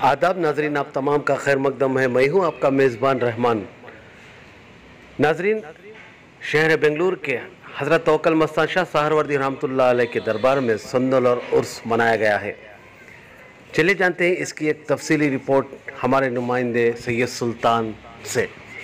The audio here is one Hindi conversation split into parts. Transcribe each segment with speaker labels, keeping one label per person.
Speaker 1: आदाब नाजरीन, आप तमाम का खैर मकदम है। मैं हूँ आपका मेज़बान रहमान। नाजरीन, शहर बेंगलुरु के हज़रत तवक्कल मस्तान शाह सहरवर्दी रहमतुल्लाह अलैह के दरबार में सुंदल और उर्स मनाया गया है। चलिए जानते हैं इसकी एक तफसीली रिपोर्ट हमारे नुमाइंदे सैयद सुल्तान से।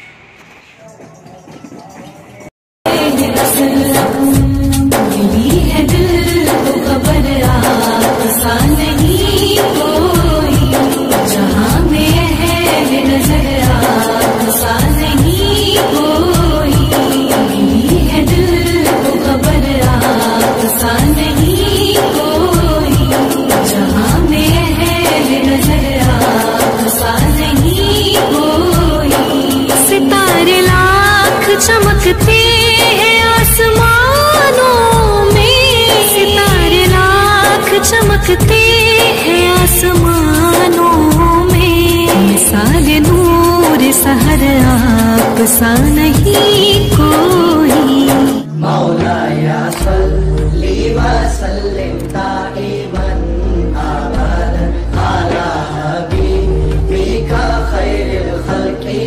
Speaker 2: चमकते हैं आसमानों में, सितारे लाख चमकते हैं आसमानों में। मिसाल नूर सहर आप सा नहीं कोई। मौलाया सल्ली व सल्लिम दाइमन अबदन अला हबीबिका खैरिल खल्क़ि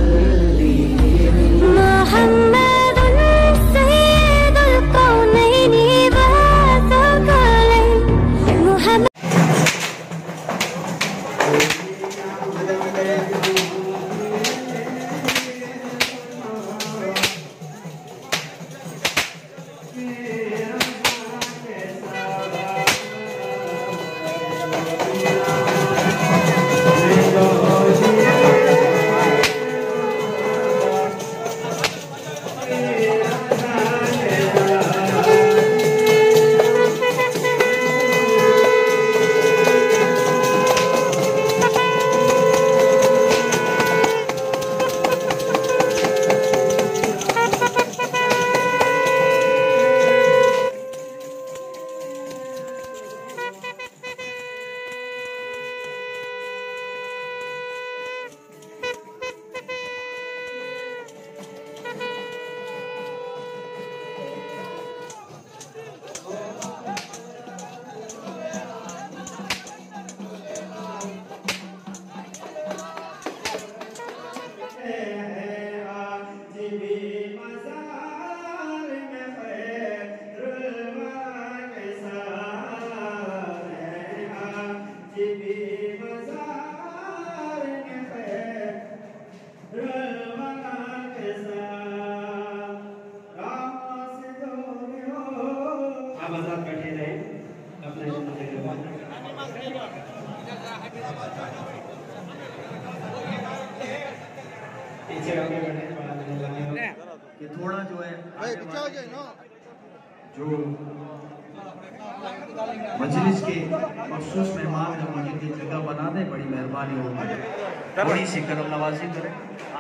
Speaker 3: कि थोड़ा जो है जो मजलिस के मखसूस मेहमान जो उनकी जगह बना दे, बड़ी मेहरबानी होगी, थोड़ी सी करम नवाजी करें।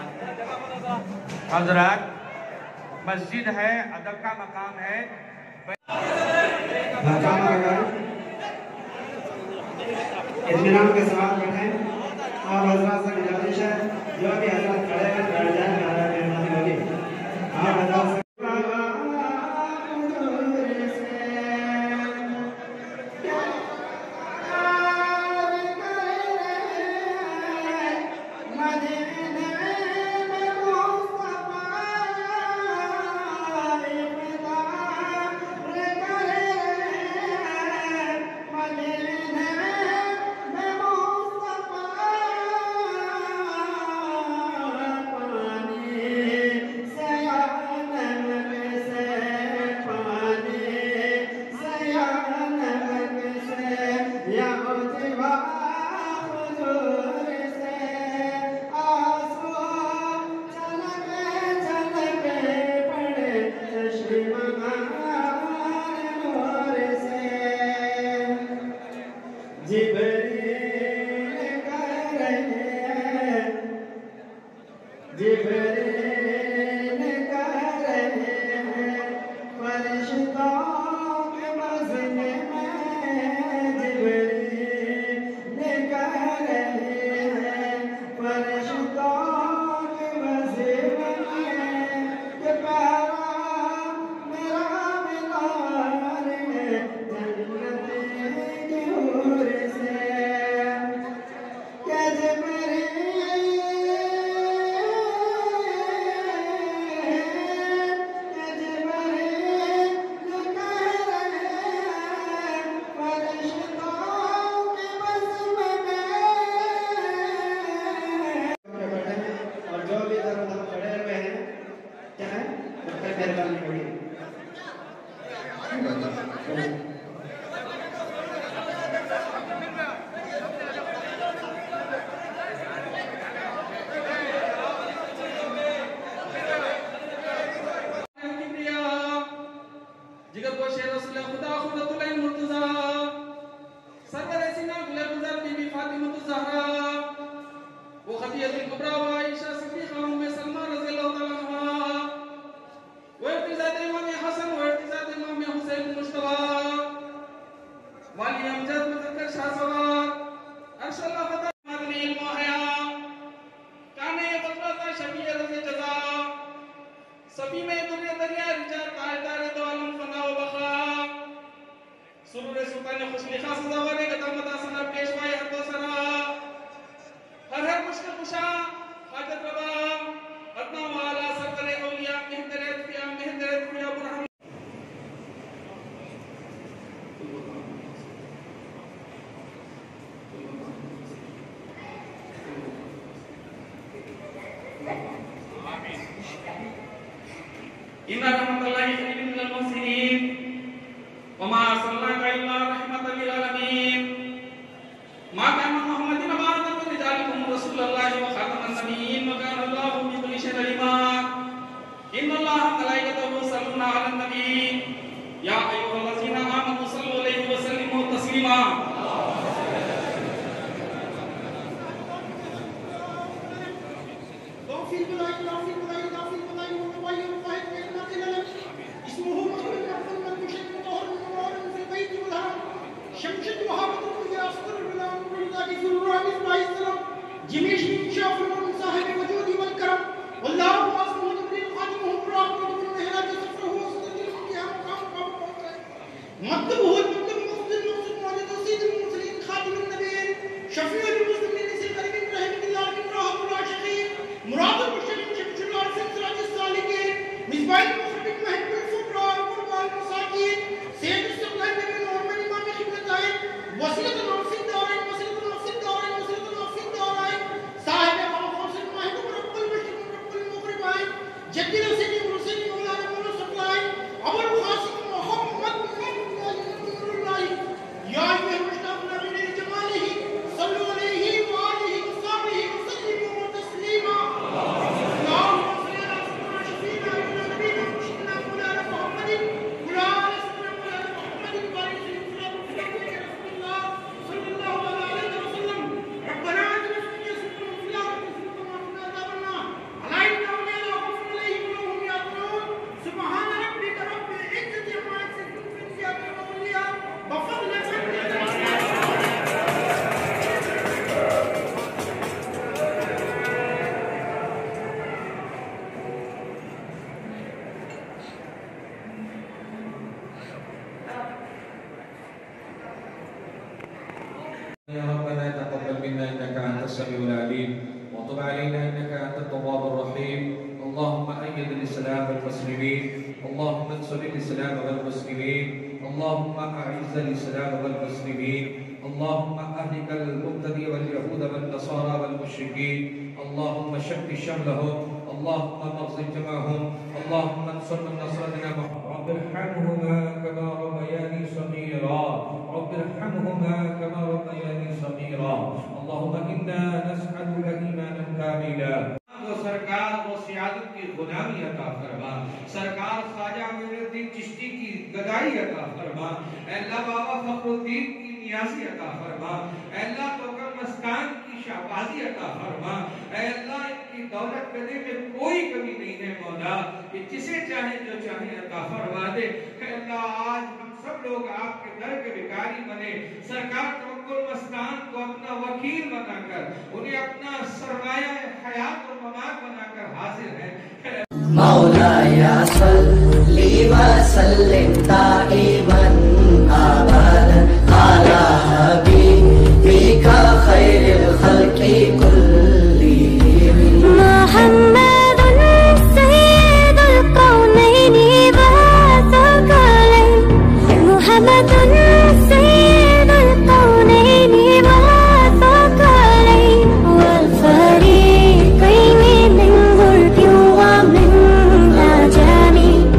Speaker 4: हजरत, मस्जिद है, अदब का मकाम है।
Speaker 5: इत्मीनान के साथ बैठे। आप हजरत से गुजारिश है जो भी हजरत खड़े हैं बैठ जाए, मेहरबानी होगी। आप हजरत मेहरबानी होगी।
Speaker 6: जिगर को शेर रसूल खुदा खुदतुल मुर्तजा सरवर सीना गुलर गुजर बीबी फातिमा ज़हरा वो खदीजतुल कुबरा व आयशा सिद्दीक़ा उम्मे सलमा रज़ियल्लाहु तआला अन्हा वो इर्तिज़ात इमाम हसन व इर्तिज़ात इमाम हुसैन मुश्तबा वाली अमजद मुज़क्कर शाह सवार अर्शल्लाह फता मदनी मोहया काने बदलता शबीर रज़ी जज़ा सभी में दुनिया दरिया रिजार ताजदार दो आलम फना व बखा सुरूर सुल्तान खुशली खास सवारे गदमता सना पेशवाई हर दो सरा हर मुश्किल कुशा हाजत रवा अदना वाला सरकरे औलिया मेहंदरत फिया बुरहम इन्ना रहमतुल्लाहि मिनल मुहसिनीन वमा अरसलनाका इल्ला रहमतल लिल आलमीन मा काना मुहम्मदिन अबादन व रिजालिकुम रसूलुल्लाहि व खातमन नबिय्यीन व काना अल्लाहु बिकुल्लि शैइन अलीमा इन्नल्लाहा व मलाइकतहु युसल्लूना अलन नबी या अय्युहल्लज़ीना आमनु सल्लु अलैहि व सल्लिमू तस्लीमा
Speaker 7: يا ربنا تقبل منا انك انت السميع العليم وتب علينا انك انت التواب الرحيم اللهم ايد الاسلام والمسلمين اللهم انصر الاسلام والمسلمين اللهم اعز الاسلام والمسلمين اللهم اهلك المبتدئ واليهود والنصارى والمشركين اللهم شتت شملهم اللهم مغزل جمعهم اللهم انصر من نصر ديننا رب ارحمهما كما ربياني صغيرا رب ارحمهما كما ربياني صغيرا اللهم انا نسالك ايمانا كاملا सरकार वो सियादत की गुलामी अता फरमा सरकार ख्वाजा मोइनुद्दीन चिश्ती की गदाई अता फरमा अल्लाह बाबा फखरुद्दीन की नियाज़ी अता फरमा अल्लाह तोकर मस्तान की शाहबाजी अता फरमा अल्लाह इनकी दौलत कदे में कोई कमी नहीं है मौला कि जिसे चाहे जो चाहे अता फरमा दे अल्लाह आज हम सब लोग आपके दर के भिखारी बने सरकार तवक्कुल मस्तान को अपना वकील बनाकर उन्हें अपना सरमाया हयात और ममात बनाकर हाजिर है
Speaker 8: मौलाया सल्ली व सल्लिम दाइमन अबदन अला हबीबिका खैरिल खल्क़ि कुल्लिहिम मुहम्मदुन सय्यिदुल कौनैनि व सकलैन मुहम्मदुन सय्यिदुल कौनैनि व सकलैन वल फरीक़ैनि मिन गुर्बि व मिन नजमी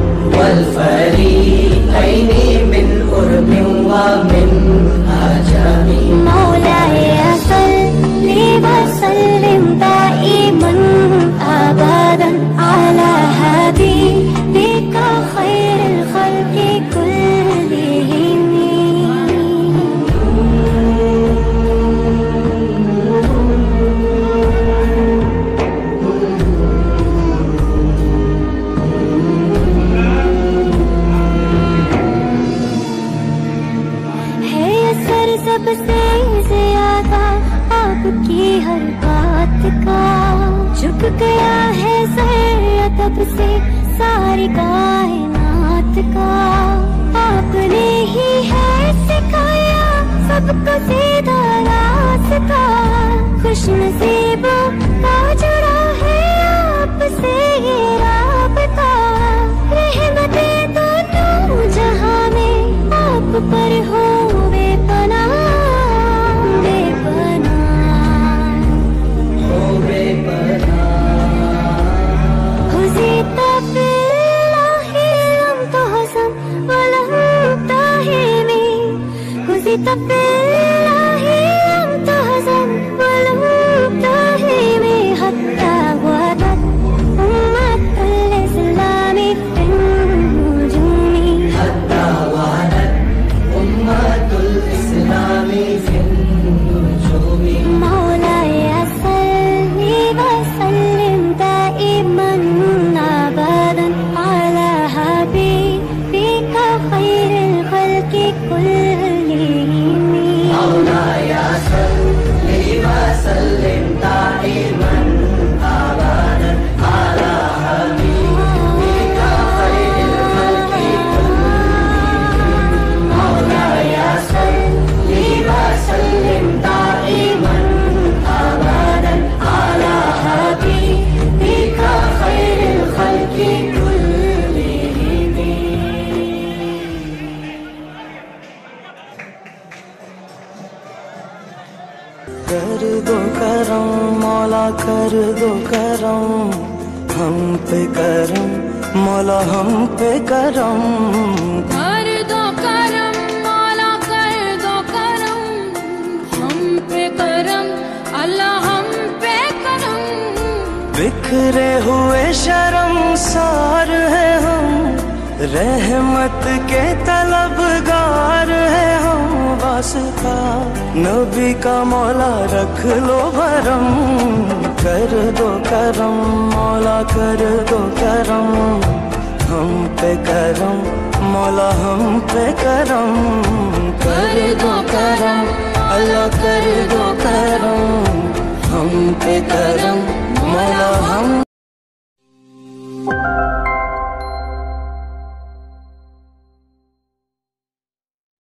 Speaker 2: सबसे ज्यादा आपकी हर बात का झुक गया है सर तब से सारी कायनात का। आपने ही है सिखाया सबको सीधा रास्ता, खुश नसीबों का जुड़ा है आपसे ये राबता। रहमतें दोनों जहां में आप पर हो बेपनाह, बेपनाह
Speaker 8: हो बेपनाह।
Speaker 2: हुज़ीता बिल्लाहि लम तुहज़म वलम ताहिमी, हुज़ीता बिल्लाहि लम तुहज़म वलम ताहिमी। हत्ता वदत उम्मतुल इस्लामी फिन नुजूमी,
Speaker 8: हत्ता वदत उम्मतुल इस्लामी फिन नुजूमी।
Speaker 2: मौलाया सल्ली व सल्लिम दाइमन अबदन अला हबीबिका खैरिल खल्क़ि कुल्लिहिम।
Speaker 8: मौलाया सल्ली व सल्लिम दाइमन अबदन अला हबीबिका खैरिल खल्क़ि कुल्लिहिम। मौलाया सल्ली व सल्लिम दाइमन अबदन अला हबीबिका खैरिल खल्क़ि कुल्लिहिम।
Speaker 9: कर दो करम मौला कर दो करम, हम पे करम मौला हम पे करम।
Speaker 2: कर दो करम मौला कर दो करम, हम पे करम अल्लाह हम पे करम।
Speaker 9: बिखरे हुए शर्मसार है हम, रहमत के तलबगार है हम। वास्ता नबी का मौला रख लो भरम, कर दो करम मौला कर दो करम। हम पे करम मौला हम पे करम। कर दो करम अल्लाह कर दो करम, हम पे करम मौला हम